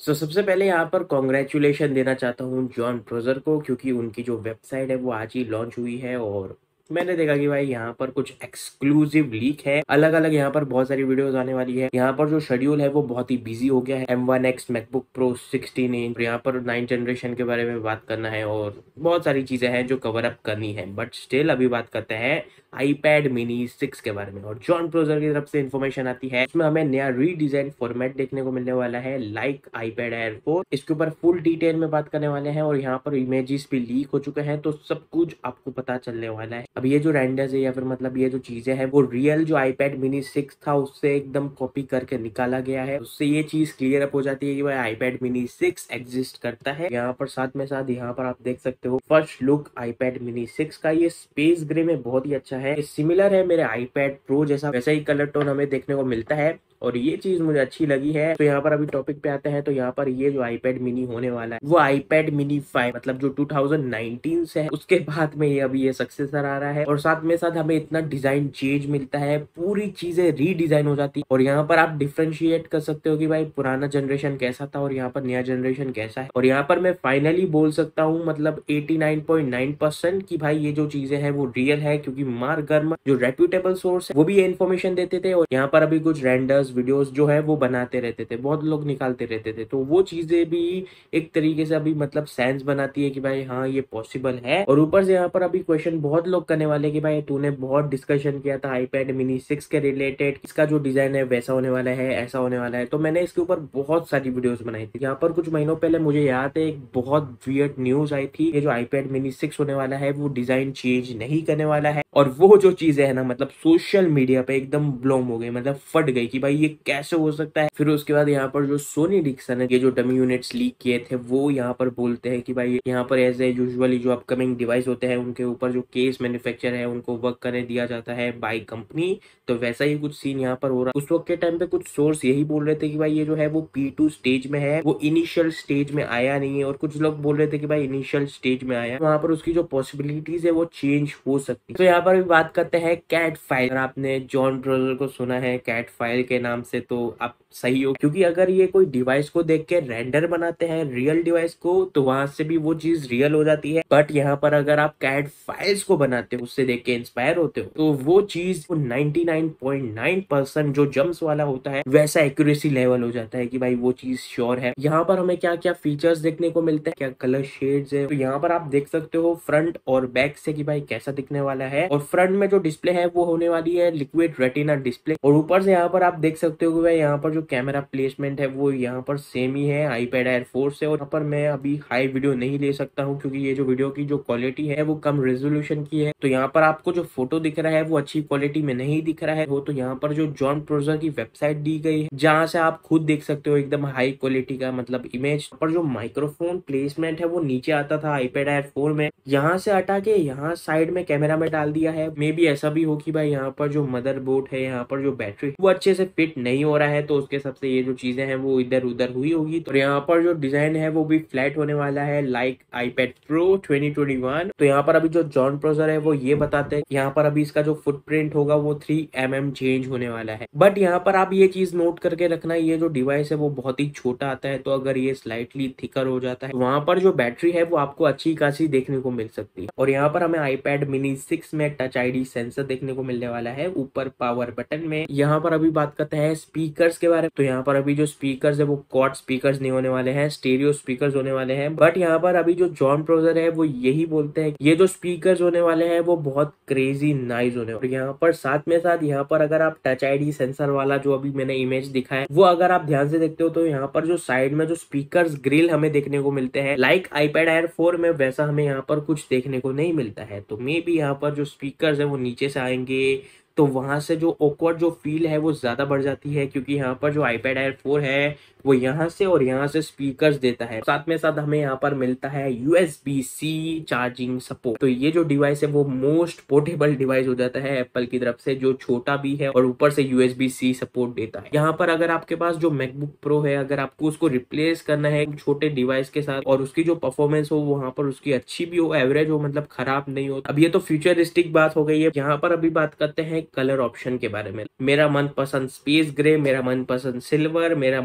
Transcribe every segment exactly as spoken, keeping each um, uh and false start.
सो so, सबसे पहले यहाँ पर कॉन्ग्रेचुलेशन देना चाहता हूँ जॉन प्रोजर को, क्योंकि उनकी जो वेबसाइट है वो आज ही लॉन्च हुई है और मैंने देखा कि भाई यहाँ पर कुछ एक्सक्लूसिव लीक है। अलग अलग यहाँ पर बहुत सारी वीडियोस आने वाली है। यहाँ पर जो शेड्यूल है वो बहुत ही बिजी हो गया है। M one X MacBook Pro sixteen inch, यहाँ पर नाइन जनरेशन के बारे में बात करना है और बहुत सारी चीजें हैं जो कवर अप करनी है। बट स्टिल अभी बात करते हैं आईपैड मिनी सिक्स के बारे में और जॉन प्रोजर की तरफ से इन्फॉर्मेशन आती है। इसमें हमें नया रीडिजाइन फॉर्मेट देखने को मिलने वाला है लाइक आईपैड एयर फोर। इसके ऊपर फुल डिटेल में बात करने वाले हैं और यहाँ पर इमेजेस भी लीक हो चुके हैं, तो सब कुछ आपको पता चलने वाला है। अब ये जो रेंडर्स है या फिर मतलब ये जो चीजें हैं वो रियल जो आईपैड मिनी सिक्स था उससे एकदम कॉपी करके निकाला गया है। उससे ये चीज क्लियर अप हो जाती है कि भाई आईपैड मिनी सिक्स एग्जिस्ट करता है। यहाँ पर साथ में साथ यहाँ पर आप देख सकते हो first look iPad mini six का। ये स्पेस ग्रे में बहुत ही अच्छा है, सिमिलर है मेरे आईपैड प्रो जैसा, वैसा ही कलर टोन हमें देखने को मिलता है और ये चीज मुझे अच्छी लगी है। तो यहाँ पर अभी टॉपिक पे आते हैं, तो यहाँ पर ये जो आईपैड मिनी होने वाला है वो आईपैड मिनी फाइव मतलब जो टू थाउजेंड नाइनटीन से है उसके बाद में ये अभी ये सक्सेसर आ रहा है और साथ में साथ हमें इतना डिजाइन चेंज मिलता है, पूरी चीजें रीडिजाइन हो जाती है और यहाँ पर आप डिफ्रेंशिएट कर सकते हो कि भाई पुराना जनरेशन कैसा था और यहाँ पर नया जनरेशन कैसा है। और यहाँ पर मैं फाइनली बोल सकता हूँ मतलब eighty nine point nine percent की भाई ये जो चीजें हैं वो रियल है, क्योंकि मार्क गर्म जो रेप्यूटेबल सोर्स है वो भी ये इन्फॉर्मेशन देते थे और यहाँ पर अभी कुछ रेंडर्स वीडियोस जो है वो बनाते रहते थे, बहुत लोग निकालते रहते थे, तो वो चीजें भी एक तरीके से अभी मतलब सेंस बनाती है कि भाई हाँ ये पॉसिबल है। और ऊपर से यहाँ पर अभी क्वेश्चन बहुत लोग करने वाले कि भाई तूने बहुत डिस्कशन किया था आईपैड मिनी सिक्स के रिलेटेड, इसका जो डिजाइन है वैसा होने वाला है, ऐसा होने वाला है। तो मैंने इसके ऊपर बहुत सारी वीडियोस बनाई थी। यहाँ पर कुछ महीनों पहले मुझे याद है एक बहुत वियर्ड न्यूज आई थी, ये जो आईपैड मिनी सिक्स होने वाला है वो डिजाइन चेंज नहीं करने वाला है और वो जो चीजें है ना मतलब सोशल मीडिया पे एकदम ब्लॉम हो गई, मतलब फट गई कि भाई ये कैसे हो सकता है। फिर उसके बाद यहाँ पर जो सोनी डिक्सन है, ये जो डमी यूनिट्स लीक किए थे वो यहाँ पर बोलते हैं कि भाई यहाँ पर एज ए यूजुअली जो अपकमिंग डिवाइस होते हैं उनके ऊपर जो केस मैन्युफैक्चर है उनको वर्क करने दिया जाता है बाय कंपनी, तो वैसा ही कुछ सीन यहाँ पर हो रहा है। उस वक्त के टाइम पे कुछ सोर्स यही बोल रहे थे कि भाई ये जो है वो पी टू स्टेज में है, वो इनिशियल स्टेज में आया नहीं है, और कुछ लोग बोल रहे थे कि भाई इनिशियल स्टेज में आया, वहां पर उसकी जो पॉसिबिलिटीज है वो चेंज हो सकती है। तो यहाँ पर भी बात करते हैं कैट फाइल। आपने जॉन प्रोजर को सुना है कैट फाइल के नाम से, तो आप सही हो, क्योंकि अगर ये कोई डिवाइस को देख के रेंडर बनाते हैं रियल डिवाइस को तो वहां से भी वो चीज रियल हो जाती है। बट यहाँ पर अगर आप कैट फाइल्स को बनाते हो, उससे देख के इंस्पायर होते हो, तो वो चीज ninety nine point nine percent जो जम्प्स वाला होता है वैसा एक्यूरेसी लेवल हो जाता है कि भाई वो चीज श्योर है। यहाँ पर हमें क्या क्या फीचर्स देखने को मिलते हैं, क्या कलर शेड्स है, तो यहाँ पर आप देख सकते हो फ्रंट और बैक से कि भाई कैसा दिखने वाला है। और फ्रंट में जो डिस्प्ले है वो होने वाली है लिक्विड रेटिना डिस्प्ले, और ऊपर से यहाँ पर आप देख सकते हो कि भाई यहाँ पर जो कैमरा प्लेसमेंट है वो यहाँ पर सेम ही है आईपैड एयर फोर से। और यहाँ पर मैं अभी हाई वीडियो नहीं ले सकता हूँ क्योंकि ये जो वीडियो की जो क्वालिटी है वो कम रेजोल्यूशन की है, तो यहाँ पर आपको जो फोटो दिख रहा है वो अच्छी क्वालिटी में नहीं दिख रहा है। वो तो यहाँ पर जो जॉन प्रोजर की वेबसाइट दी गई है जहाँ से आप खुद देख सकते हो एकदम हाई क्वालिटी का मतलब इमेज। पर जो माइक्रोफोन प्लेसमेंट है वो नीचे आता था आईपैड एयर फोर में, यहाँ से हटा के यहाँ साइड में कैमरा में डाल दिया है। मे बी ऐसा भी हो कि भाई यहाँ पर जो मदरबोर्ड है, यहाँ पर जो बैटरी वो अच्छे से फिट नहीं हो रहा है, तो उसके हिसाब से ये जो चीजें हैं वो इधर उधर हुई होगी। तो यहाँ पर जो डिजाइन है वो भी फ्लैट होने वाला है like iPad Pro twenty twenty one. तो यहाँ पर अभी जो जॉन प्रोजर है वो ये बताते हैं यहाँ पर अभी इसका जो फुटप्रिंट होगा वो थ्री एम एम चेंज होने वाला है। बट यहाँ पर आप ये चीज नोट करके रखना, ये जो डिवाइस है वो बहुत ही छोटा आता है, तो अगर ये स्लाइटली थिकर हो जाता है तो वहां पर जो बैटरी है वो आपको अच्छी खासी देखने को मिल सकती है। और यहाँ पर हमें आईपैड मिनी सिक्स में टच आईडी सेंसर देखने को मिलने वाला है ऊपर पावर बटन में। यहाँ पर अभी बात करते हैं स्पीकर्स के बारे में, तो यहाँ पर अभी जो स्पीकर्स है वो क्वाड स्पीकर्स नहीं होने वाले हैं, स्टेरियो स्पीकर्स होने वाले हैं। बट यहाँ पर अभी जो जॉन प्रोजर है वो यही बोलते हैं ये जो स्पीकर्स होने वाले हैं वो बहुत क्रेजी नाइस होने वाले। यहाँ पर साथ में साथ यहाँ पर अगर आप टच आईडी सेंसर वाला जो अभी मैंने इमेज दिखा है वो अगर आप ध्यान से देखते हो तो यहाँ पर जो साइड में जो स्पीकर्स ग्रिल हमें देखने को मिलते हैं लाइक आईपैड एयर फोर में, वैसा हमें यहाँ पर कुछ देखने को नहीं मिलता है। तो मे बी यहाँ पर जो स्पीकर्स है वो नीचे से आएंगे तो वहां से जो ऑकवर्ड जो फील है वो ज्यादा बढ़ जाती है, क्योंकि यहाँ पर जो आईपैड एयर फोर है वो यहाँ से और यहाँ से स्पीकर्स देता है। साथ में साथ हमें यहाँ पर मिलता है यूएसबी सी चार्जिंग सपोर्ट। तो ये जो डिवाइस है वो मोस्ट पोर्टेबल डिवाइस हो जाता है एप्पल की तरफ से, जो छोटा भी है और ऊपर से यूएसबी सी सपोर्ट देता है। यहाँ पर अगर आपके पास जो मैकबुक प्रो है अगर आपको उसको रिप्लेस करना है छोटे डिवाइस के साथ और उसकी जो परफॉर्मेंस हो वहां पर उसकी अच्छी भी हो, एवरेज हो, मतलब खराब नहीं हो, अब ये तो फ्यूचरिस्टिक बात हो गई है। यहाँ पर अभी बात करते हैं कलर ऑप्शन के बारे में। मेरा मनपसंद स्पेस ग्रे, मेरा मनपसंद सिल्वर, मेरा मनपसंद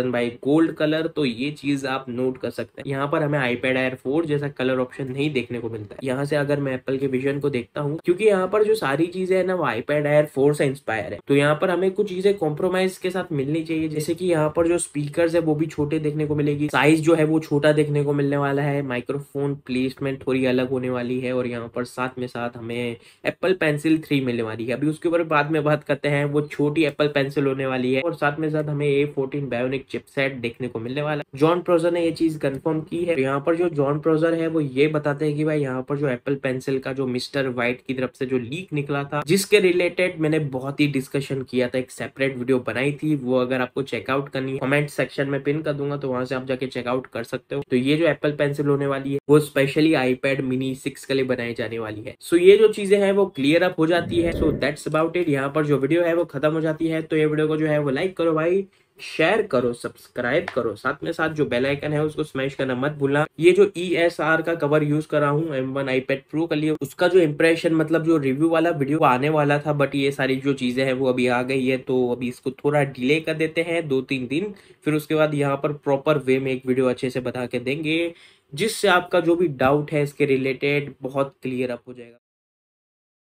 वर्जन बाई गोल्ड कलर, तो ये चीज आप नोट कर सकते हैं। यहाँ पर हमें आईपैड एयर फोर जैसा कलर ऑप्शन नहीं देखने को मिलता है। यहाँ से अगर मैं एप्पल के विजन को देखता हूँ, क्योंकि यहाँ पर जो सारी चीजें है ना वो आईपैड एयर फोर से इंस्पायर है, तो यहाँ पर हमें कुछ चीजें कॉम्प्रोमाइज के साथ मिलनी चाहिए। जैसे कि यहाँ पर जो स्पीकर्स है वो भी छोटे देखने को मिलेगी, साइज जो है वो छोटा देखने को मिलने वाला है, माइक्रोफोन प्लेसमेंट थोड़ी अलग होने वाली है, और यहाँ पर साथ में साथ हमें एप्पल पेंसिल थ्री मिलने वाली है। अभी उसके ऊपर बाद में बात करते हैं, वो छोटी एप्पल पेंसिल होने वाली है, और साथ में साथ हमें ए फोर्टीन बायोनिक चिपसेट देखने को मिलने वाला है। जॉन प्रोजर ने ये चीज कंफर्म की है। यहाँ पर जो जॉन प्रोजर है वो ये बताते हैं कि भाई यहाँ पर जो एप्पल पेंसिल का जो मिस्टर वाइट की तरफ से जो लीक निकला था, जिसके रिलेटेड मैंने बहुत ही डिस्कशन किया था, एक सेपरेट वीडियो बनाई थी, वो अगर आपको चेकआउट करनी है कमेंट सेक्शन में पिन कर दूंगा, तो वहां से आप जाके चेकआउट कर सकते हो। तो ये जो एप्पल पेंसिल होने वाली है वो स्पेशली आईपैड मिनी सिक्स के लिए बनाई जाने वाली है। सो ये जो चीजें हैं वो क्लियर अप हो जाती है। So that's about it. यहाँ पर जो वीडियो है वो खत्म हो जाती है। तो ये वीडियो को जो है वो लाइक करो भाई, शेयर करो, सब्सक्राइब करो, साथ में साथ जो बेल आइकन है उसको स्मैश करना मत भूलना। ये जो ई एस आर का कवर यूज कर रहा हूँ एम वन आईपैड प्रो के लिए, उसका जो इंप्रेशन मतलब जो रिव्यू वाला वीडियो आने वाला था, बट ये सारी जो चीजें हैं वो अभी आ गई है, तो अभी इसको थोड़ा डिले कर देते हैं दो तीन दिन, फिर उसके बाद यहाँ पर प्रॉपर वे में एक वीडियो अच्छे से बता के देंगे, जिससे आपका जो भी डाउट है इसके रिलेटेड बहुत क्लियर अप हो जाएगा।